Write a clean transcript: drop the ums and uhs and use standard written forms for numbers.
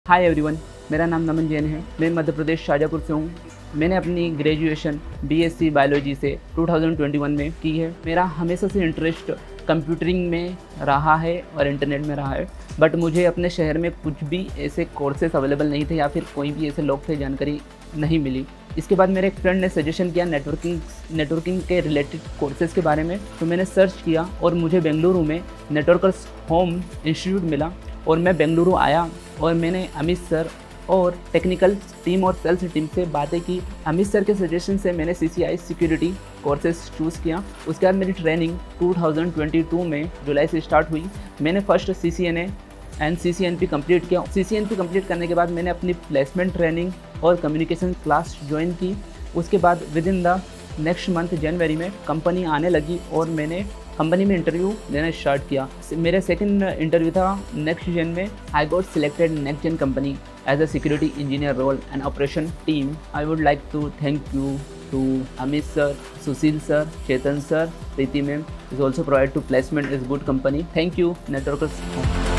Hi everyone, मेरा नाम नमन जैन है। मैं मध्य प्रदेश शाजापुर से हूँ। मैंने अपनी ग्रेजुएशन बीएससी बायोलॉजी से 2021 में की है। मेरा हमेशा से इंटरेस्ट कंप्यूटरिंग में रहा है और इंटरनेट में रहा है, बट मुझे अपने शहर में कुछ भी ऐसे कोर्सेज अवेलेबल नहीं थे या फिर कोई भी ऐसे लोग थे, जानकारी नहीं मिली। इसके बाद मेरे एक फ्रेंड ने सजेशन किया नेटवर्किंग के रिलेटेड कोर्सेज़ के बारे में, तो मैंने सर्च किया और मुझे बेंगलुरु में नेटवर्कर्स होम इंस्टीट्यूट मिला और मैं बेंगलुरु आया और मैंने अमित सर और टेक्निकल टीम और सेल्स टीम से बातें की। अमित सर के सजेशन से मैंने CCI सिक्योरिटी कोर्सेज चूज़ किया। उसके बाद मेरी ट्रेनिंग 2022 में जुलाई से स्टार्ट हुई। मैंने first CCNA and CCNP complete किया। CCNP कंप्लीट करने के बाद मैंने अपनी प्लेसमेंट ट्रेनिंग और कम्युनिकेशन क्लास ज्वाइन की। उसके बाद within the next month जनवरी में कंपनी आने लगी और मैंने कंपनी में इंटरव्यू देना स्टार्ट किया। मेरे सेकंड इंटरव्यू था नेक्स्ट जेन में। I got selected next gen company as a security engineer role and operation team. I would like to thank you to Amit sir, Sushil sir, Chetan sir, Preeti ma'am is also provided to placement is good company. Thank you, networkers.